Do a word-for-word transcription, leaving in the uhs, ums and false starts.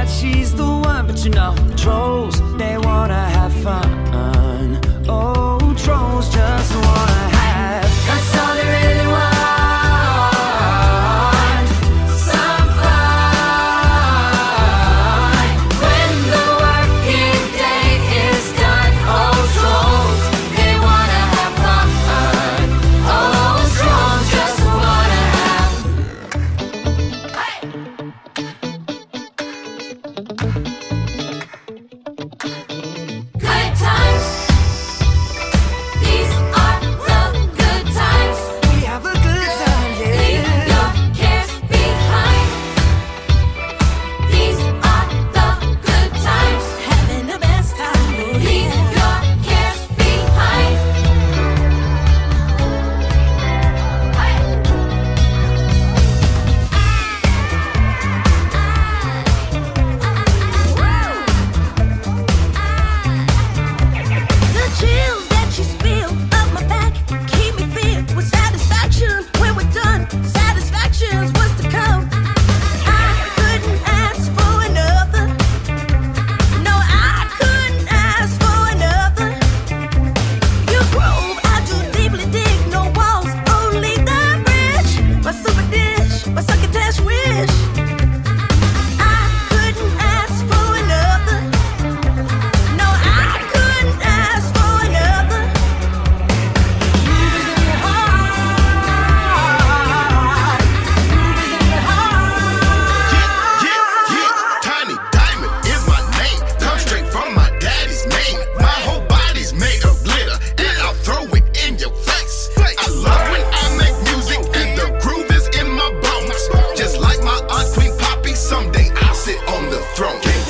thought she's the one, but you know, trolls, they wanna have fun. Oh, trolls just wanna have, that's all they really want. Some fun. When the working day is done, oh, trolls, they wanna have fun. Oh, trolls just wanna have. Hey! Good times. These are the good times. We have a good time, Leave yeah. your cares behind. These are the good times. Having the best time, oh, Leave yeah. your cares behind. Hey! The chills that you spill up my back keep me filled with satisfaction. When we're done, satisfaction's what's to come. I couldn't ask for another. No, I couldn't ask for another. Your grove, I do deeply dig. No walls, only the bridge. My super dish, my succotash wish. I couldn't ask for another. No, I couldn't ask for another. Groove is in your heart. Groove is in your heart. Yeah, yeah, Tiny Diamond is my name. Come straight from my daddy's name. My whole body's made of glitter, and I'll throw it in your face. I love when I make music, and the groove is in my bones. Just like my aunt Queen Poppy, someday I'll sit on the throne.